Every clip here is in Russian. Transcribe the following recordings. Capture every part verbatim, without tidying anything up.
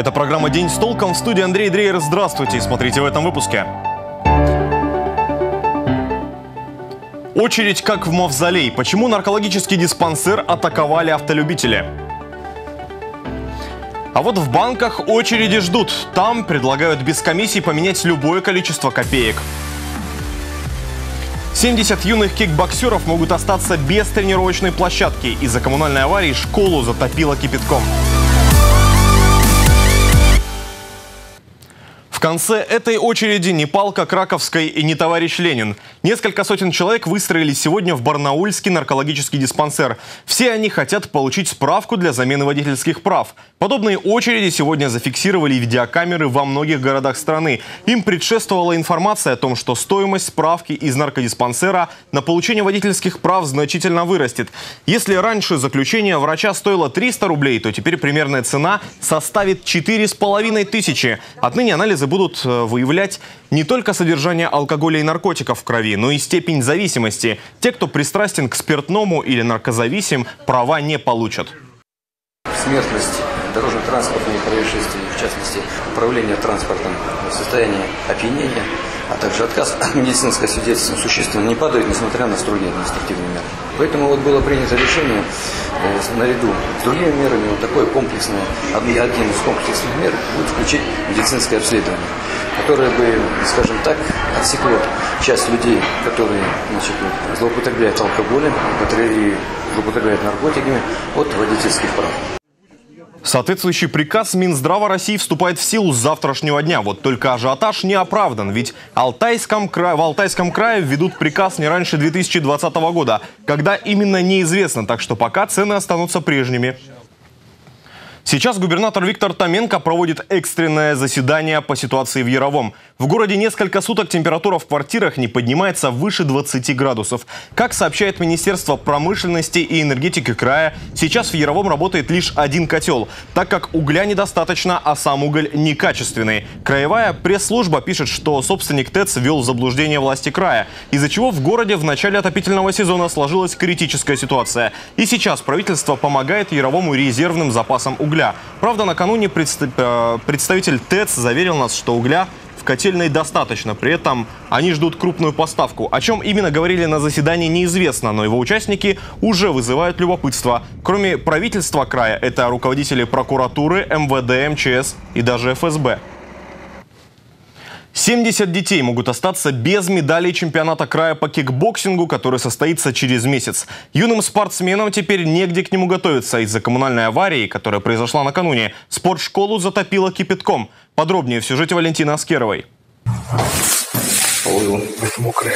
Это программа «День с толком». В студии Андрей Дрейер. Здравствуйте. Смотрите в этом выпуске. Очередь как в мавзолей. Почему наркологический диспансер атаковали автолюбители? А вот в банках очереди ждут. Там предлагают без комиссий поменять любое количество копеек. семьдесят юных кикбоксеров могут остаться без тренировочной площадки. Из-за коммунальной аварии школу затопило кипятком. В конце этой очереди не палка Краковской и не товарищ Ленин. Несколько сотен человек выстроились сегодня в барнаульский наркологический диспансер. Все они хотят получить справку для замены водительских прав. Подобные очереди сегодня зафиксировали видеокамеры во многих городах страны. Им предшествовала информация о том, что стоимость справки из наркодиспансера на получение водительских прав значительно вырастет. Если раньше заключение врача стоило триста рублей, то теперь примерная цена составит четыре с половиной тысячи. Отныне анализы будут выявлять не только содержание алкоголя и наркотиков в крови, но и степень зависимости. Те, кто пристрастен к спиртному или наркозависим, права не получат. Смертность дорожно-транспортные происшествия, в частности, управление транспортом в состоянии опьянения, а также отказ от медицинского свидетельства существенно не падает, несмотря на строгие административные меры. Поэтому вот было принято решение э, наряду с другими мерами, вот такое комплексное, один из комплексных мер будет включить медицинское обследование, которое бы, скажем так, отсекло часть людей, которые, значит, злоупотребляют алкоголем, которые злоупотребляют наркотиками, от водительских прав. Соответствующий приказ Минздрава России вступает в силу с завтрашнего дня. Вот только ажиотаж не оправдан, ведь Алтайском крае, в Алтайском крае введут приказ не раньше две тысячи двадцатого года. Когда именно, неизвестно, так что пока цены останутся прежними. Сейчас губернатор Виктор Томенко проводит экстренное заседание по ситуации в Яровом. В городе несколько суток температура в квартирах не поднимается выше двадцати градусов. Как сообщает Министерство промышленности и энергетики края, сейчас в Яровом работает лишь один котел, так как угля недостаточно, а сам уголь некачественный. Краевая пресс-служба пишет, что собственник ТЭЦ ввел в заблуждение власти края, из-за чего в городе в начале отопительного сезона сложилась критическая ситуация. И сейчас правительство помогает Яровому резервным запасам угля. Правда, накануне представитель ТЭЦ заверил нас, что угля в котельной достаточно. При этом они ждут крупную поставку. О чем именно говорили на заседании, неизвестно, но его участники уже вызывают любопытство. Кроме правительства края, это руководители прокуратуры, эм вэ дэ, эм че эс и даже эф эс бэ. семьдесят детей могут остаться без медалей чемпионата края по кикбоксингу, который состоится через месяц. Юным спортсменам теперь негде к нему готовиться. Из-за коммунальной аварии, которая произошла накануне, спортшколу затопило кипятком. Подробнее в сюжете Валентины Аскеровой. Ой, мокрая.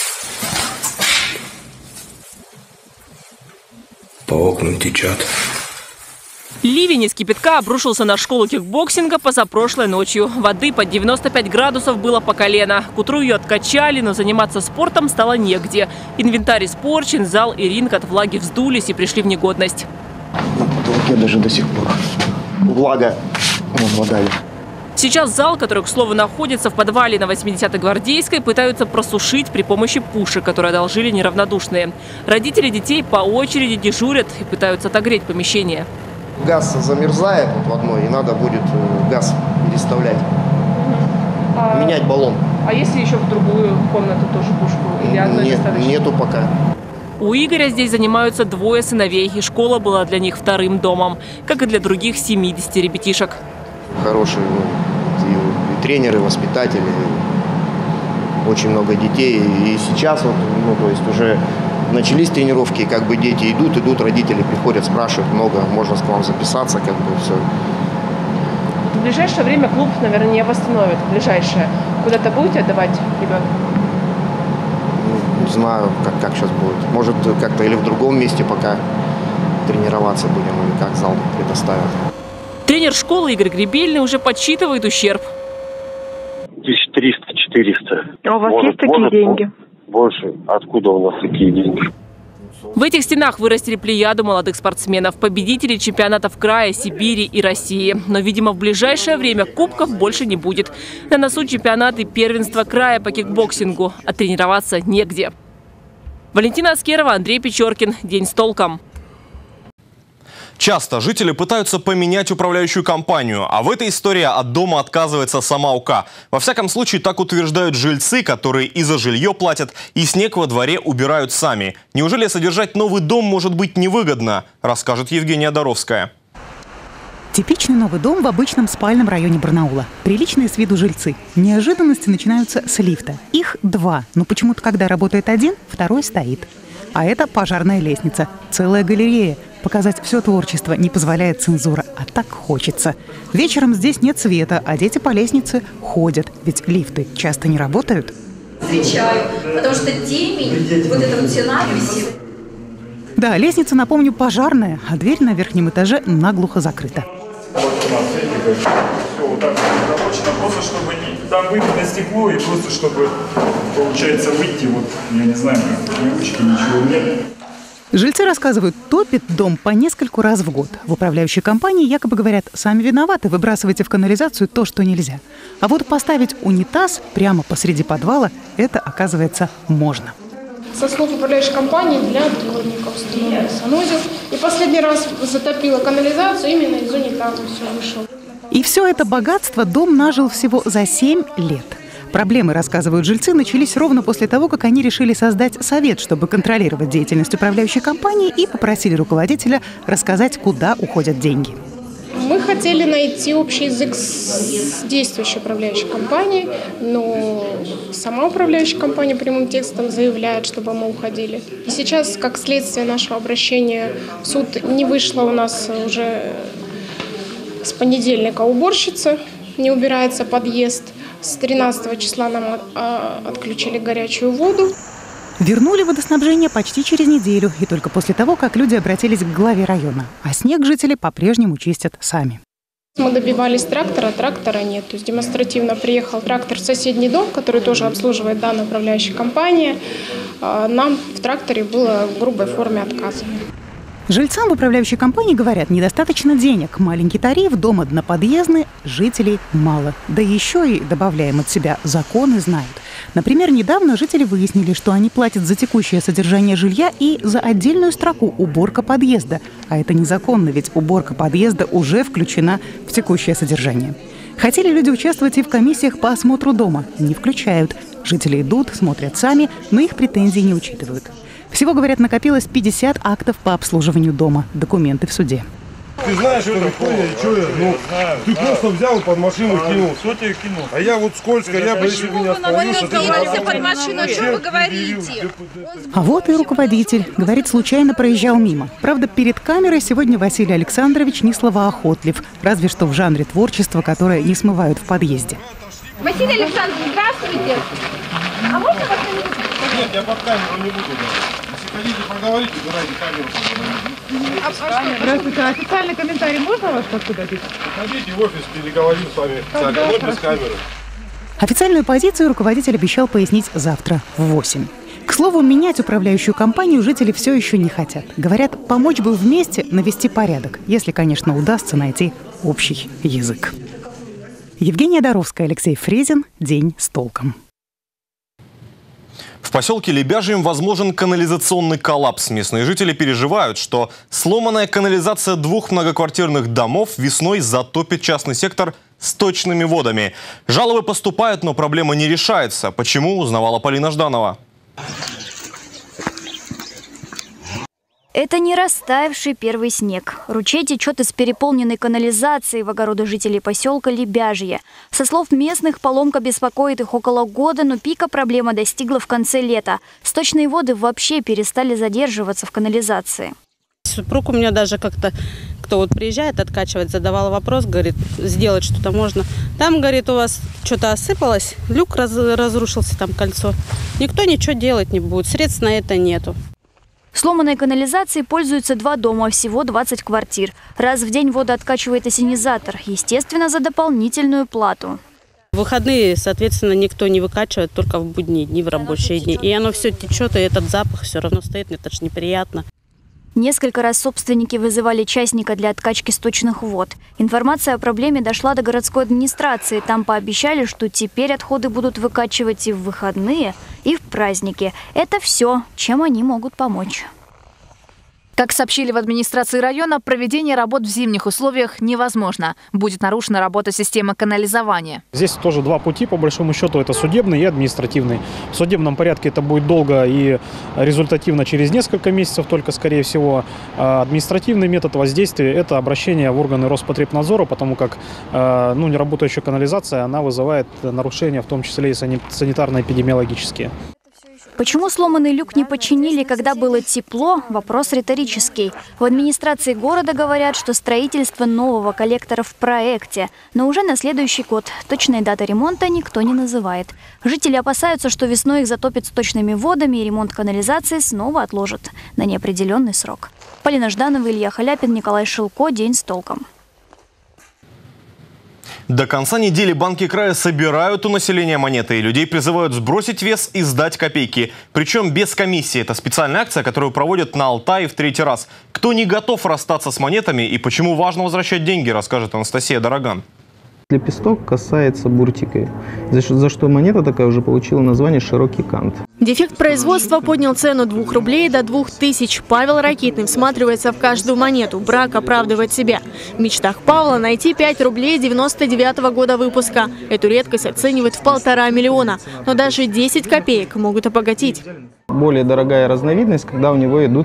По окнам течет. Ливень из кипятка обрушился на школу кикбоксинга позапрошлой ночью. Воды под девяносто пять градусов было по колено. К утру ее откачали, но заниматься спортом стало негде. Инвентарь испорчен, зал и ринг от влаги вздулись и пришли в негодность. На потолке даже до сих пор влага. Вон вода. Сейчас зал, который, к слову, находится в подвале на восьмидесятой Гвардейской, пытаются просушить при помощи пушек, которые одолжили неравнодушные. Родители детей по очереди дежурят и пытаются отогреть помещение. Газ замерзает вот в одной, и надо будет газ переставлять, а, менять баллон. А если еще в другую комнату тоже пушку? Или одной Нет, достаточно? Нету пока. У Игоря здесь занимаются двое сыновей, и школа была для них вторым домом, как и для других семидесяти ребятишек. Хорошие и, и тренеры, и воспитатели, очень много детей. И сейчас вот, ну, то есть уже начались тренировки, как бы дети идут, идут, родители приходят, спрашивают много, можно с вам записаться, как бы все. В ближайшее время клуб, наверное, не восстановит. В ближайшее. Куда-то будете отдавать ребенка? Не, не знаю, как, как сейчас будет. Может, как-то или в другом месте пока тренироваться будем, или как зал предоставят. Тренер школы Игорь Гребельный уже подсчитывает ущерб. Тысяч триста-четыреста. А у вас может, есть такие может, деньги? Больше. Откуда у нас такие деньги? В этих стенах вырастили плеяду молодых спортсменов, победителей чемпионатов края, Сибири и России. Но, видимо, в ближайшее время кубков больше не будет. На носу чемпионаты первенства края по кикбоксингу, а тренироваться негде. Валентина Аскерова, Андрей Печоркин. День с толком. Часто жители пытаются поменять управляющую компанию, а в этой истории от дома отказывается сама УК. Во всяком случае, так утверждают жильцы, которые и за жилье платят, и снег во дворе убирают сами. Неужели содержать новый дом может быть невыгодно, расскажет Евгения Доровская. Типичный новый дом в обычном спальном районе Барнаула. Приличные с виду жильцы. Неожиданности начинаются с лифта. Их два, но почему-то, когда работает один, второй стоит. А это пожарная лестница. Целая галерея. Показать все творчество не позволяет цензура, а так хочется. Вечером здесь нет света, а дети по лестнице ходят, ведь лифты часто не работают. Встречаю, потому что темень, вот эта вот стена висит. Да, лестница, напомню, пожарная, а дверь на верхнем этаже наглухо закрыта. Вот у нас, видите, как все вот так забочено, просто чтобы не, там выйти на стекло и просто чтобы, получается, выйти, вот, я не знаю, ручки, ничего нет. Жильцы рассказывают, топит дом по нескольку раз в год. В управляющей компании якобы говорят, сами виноваты, выбрасывайте в канализацию то, что нельзя. А вот поставить унитаз прямо посреди подвала, это, оказывается, можно. Со слов управляющей компании для дворников установлен санузел. И последний раз затопило канализацию именно из унитаза все вышло. И все это богатство дом нажил всего за семь лет. Проблемы, рассказывают жильцы, начались ровно после того, как они решили создать совет, чтобы контролировать деятельность управляющей компании, и попросили руководителя рассказать, куда уходят деньги. Мы хотели найти общий язык с действующей управляющей компанией, но сама управляющая компания прямым текстом заявляет, чтобы мы уходили. И сейчас, как следствие нашего обращения в суд, не вышла у нас уже с понедельника уборщица, не убирается подъезд. С тринадцатого числа нам отключили горячую воду. Вернули водоснабжение почти через неделю, и только после того, как люди обратились к главе района. А снег жители по-прежнему чистят сами. Мы добивались трактора, трактора нет. То есть демонстративно приехал трактор в соседний дом, который тоже обслуживает данная управляющая компания. Нам в тракторе было в грубой форме отказано. Жильцам в управляющей компании говорят, недостаточно денег. Маленький тариф, дом одноподъездный, жителей мало. Да еще и, добавляем от себя, законы знают. Например, недавно жители выяснили, что они платят за текущее содержание жилья и за отдельную строку «уборка подъезда». А это незаконно, ведь уборка подъезда уже включена в текущее содержание. Хотели люди участвовать и в комиссиях по осмотру дома. Не включают. Жители идут, смотрят сами, но их претензии не учитывают. Всего, говорят, накопилось пятьдесят актов по обслуживанию дома. Документы в суде. Ты знаешь, что такое? Что я? Ну, ты просто взял под машину и кинул. Что тебе кинул? А я вот скользко, я бы если бы не остановился. Вы кинулись под машину, о чем вы говорите? А вот и руководитель. Говорит, случайно проезжал мимо. Правда, перед камерой сегодня Василий Александрович не словоохотлив. Разве что в жанре творчества, которое не смывают в подъезде. Василий Александрович, здравствуйте. А можно вас на минуту? Нет, я под камеру не буду. Если хотите поговорить, убирайте камеру. А, а что? Здравствуйте, официальный комментарий можно вас откуда пить? Приходите в офис, переговорим с вами официально, но без камеры. Официальную позицию руководитель обещал пояснить завтра в восемь. К слову, менять управляющую компанию жители все еще не хотят. Говорят, помочь бы вместе навести порядок, если, конечно, удастся найти общий язык. Евгения Доровская, Алексей Фрезин. День с толком. В поселке Лебяжьем возможен канализационный коллапс. Местные жители переживают, что сломанная канализация двух многоквартирных домов весной затопит частный сектор сточными водами. Жалобы поступают, но проблема не решается. Почему, узнавала Полина Жданова. Это не растаявший первый снег. Ручей течет из переполненной канализации в огороды жителей поселка Лебяжье. Со слов местных, поломка беспокоит их около года, но пика проблема достигла в конце лета. Сточные воды вообще перестали задерживаться в канализации. Супруг у меня даже как-то, кто вот приезжает откачивать, задавал вопрос, говорит, сделать что-то можно. Там, говорит, у вас что-то осыпалось, люк раз, разрушился, там кольцо. Никто ничего делать не будет, средств на это нету. Сломанной канализацией пользуются два дома, всего двадцать квартир. Раз в день воду откачивает ассенизатор, естественно, за дополнительную плату. В выходные, соответственно, никто не выкачивает, только в будние дни, в рабочие дни. И оно все течет, и этот запах все равно стоит, это же неприятно. Несколько раз собственники вызывали частника для откачки сточных вод. Информация о проблеме дошла до городской администрации. Там пообещали, что теперь отходы будут выкачивать и в выходные, и в праздники. Это все, чем они могут помочь. Как сообщили в администрации района, проведение работ в зимних условиях невозможно. Будет нарушена работа системы канализования. Здесь тоже два пути, по большому счету, это судебный и административный. В судебном порядке это будет долго и результативно через несколько месяцев только, скорее всего. А административный метод воздействия – это обращение в органы Роспотребнадзора, потому как ну, неработающая канализация, она вызывает нарушения, в том числе и санитарно-эпидемиологические. Почему сломанный люк не починили, когда было тепло? Вопрос риторический. В администрации города говорят, что строительство нового коллектора в проекте, но уже на следующий год. Точной даты ремонта никто не называет. Жители опасаются, что весной их затопит сточными водами и ремонт канализации снова отложат на неопределенный срок. Полина Жданова, Илья Халяпин, Николай Шилко. День с толком. До конца недели банки края собирают у населения монеты, и людей призывают сбросить вес и сдать копейки. Причем без комиссии. Это специальная акция, которую проводят на Алтае в третий раз. Кто не готов расстаться с монетами и почему важно возвращать деньги, расскажет Анастасия Дороган. Лепесток касается буртикой, за что монета такая уже получила название «широкий кант». Дефект производства поднял цену двух рублей до двух тысяч. Павел Ракитный всматривается в каждую монету. Брак оправдывает себя. В мечтах Павла найти пять рублей девяносто девятого года выпуска. Эту редкость оценивают в полтора миллиона. Но даже десять копеек могут обогатить. Более дорогая разновидность, когда у него идут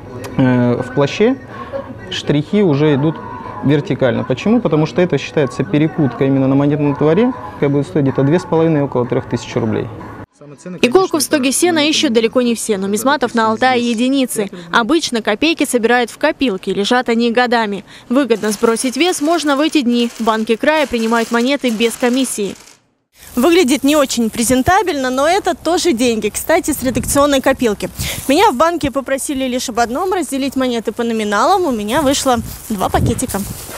э, в плаще штрихи уже идут вертикально. Почему? Потому что это считается перекупка именно на монетном дворе, которая будет стоить где-то две с половиной, около трех тысяч рублей. Иголку в стоге сена ищут далеко не все, но нумизматов на Алтае единицы. Обычно копейки собирают в копилке, лежат они годами. Выгодно сбросить вес можно в эти дни. Банки края принимают монеты без комиссии. Выглядит не очень презентабельно, но это тоже деньги. Кстати, с редакционной копилки. Меня в банке попросили лишь об одном – разделить монеты по номиналам. У меня вышло два пакетика.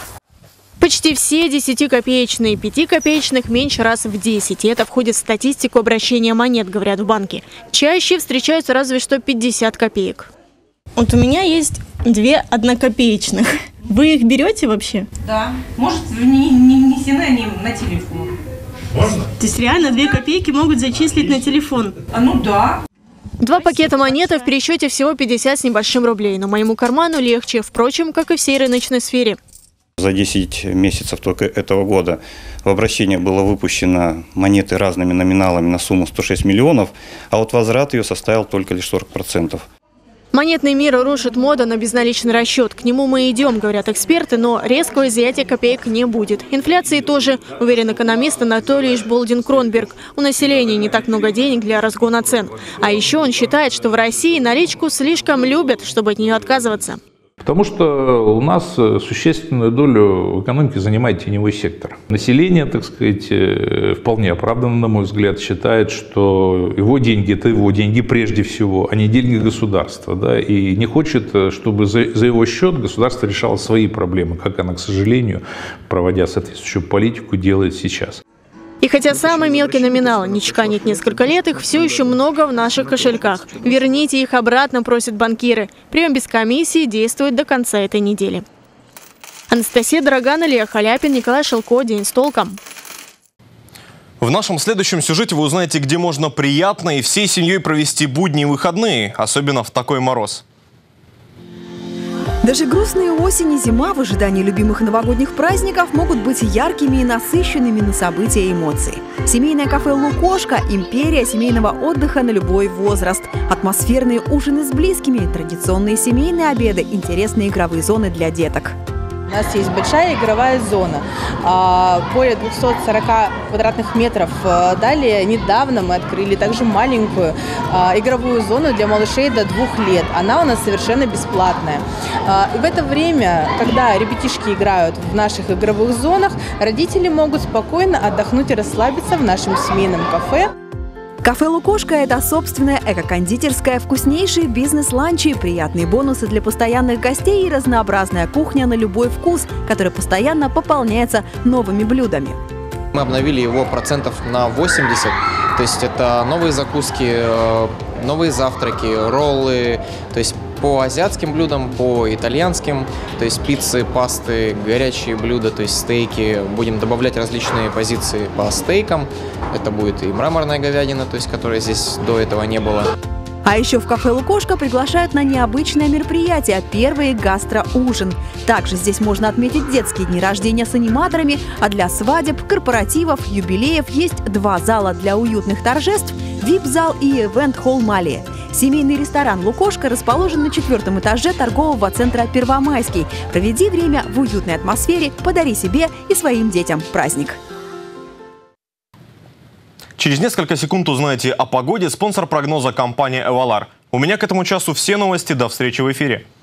Почти все десятикопеечные, пятикопеечных меньше раз в десять. И это входит в статистику обращения монет, говорят в банке. Чаще встречаются разве что пятьдесят копеек. Вот у меня есть две однокопеечных. Вы их берете вообще? Да. Может, не, не внесены они на телефон. Можно? То есть реально две копейки могут зачислить на телефон? А ну да. Два пакета монеты в пересчете всего пятьдесят с небольшим рублей. Но моему карману легче, впрочем, как и всей рыночной сфере. За десять месяцев только этого года в обращение было выпущено монеты разными номиналами на сумму сто шесть миллионов, а вот возврат ее составил только лишь сорок процентов. Монетный мир рушит мода на безналичный расчет. К нему мы идем, говорят эксперты, но резкого изъятия копеек не будет. Инфляции тоже, уверен экономист Анатолий Болдин-Кронберг. У населения не так много денег для разгона цен. А еще он считает, что в России наличку слишком любят, чтобы от нее отказываться. Потому что у нас существенную долю экономики занимает теневой сектор. Население, так сказать, вполне оправданно, на мой взгляд, считает, что его деньги – это его деньги прежде всего, а не деньги государства. Да? И не хочет, чтобы за, за его счет государство решало свои проблемы, как оно, к сожалению, проводя соответствующую политику, делает сейчас. И хотя самый мелкий номинал не чеканит несколько лет, их все еще много в наших кошельках. Верните их обратно, просят банкиры. Прием без комиссии действует до конца этой недели. Анастасия Дороган, Илья Халяпин, Николай Шилко. День с толком. В нашем следующем сюжете вы узнаете, где можно приятно и всей семьей провести будни и выходные, особенно в такой мороз. Даже грустные осень и зима в ожидании любимых новогодних праздников могут быть яркими и насыщенными на события и эмоции. Семейное кафе «Лукошко» – империя семейного отдыха на любой возраст. Атмосферные ужины с близкими, традиционные семейные обеды, интересные игровые зоны для деток. У нас есть большая игровая зона, более двухсот сорока квадратных метров. Далее, недавно мы открыли также маленькую игровую зону для малышей до двух лет. Она у нас совершенно бесплатная. И в это время, когда ребятишки играют в наших игровых зонах, родители могут спокойно отдохнуть и расслабиться в нашем семейном кафе. Кафе «Лукошко» – это собственная эко-кондитерская, вкуснейшие бизнес-ланчи, приятные бонусы для постоянных гостей и разнообразная кухня на любой вкус, которая постоянно пополняется новыми блюдами. Мы обновили его процентов на восемьдесят, то есть это новые закуски, новые завтраки, роллы, то есть по азиатским блюдам, по итальянским, то есть пиццы, пасты, горячие блюда, то есть стейки. Будем добавлять различные позиции по стейкам. Это будет и мраморная говядина, то есть которой здесь до этого не было. А еще в кафе «Лукошко» приглашают на необычное мероприятие – первый гастроужин. Также здесь можно отметить детские дни рождения с аниматорами, а для свадеб, корпоративов, юбилеев есть два зала для уютных торжеств – ви ай пи-зал и ивент-холл «Малия». Семейный ресторан «Лукошко» расположен на четвертом этаже торгового центра «Первомайский». Проведи время в уютной атмосфере, подари себе и своим детям праздник. Через несколько секунд узнаете о погоде. Спонсор прогноза — компания «Эвалар». У меня к этому часу все новости. До встречи в эфире.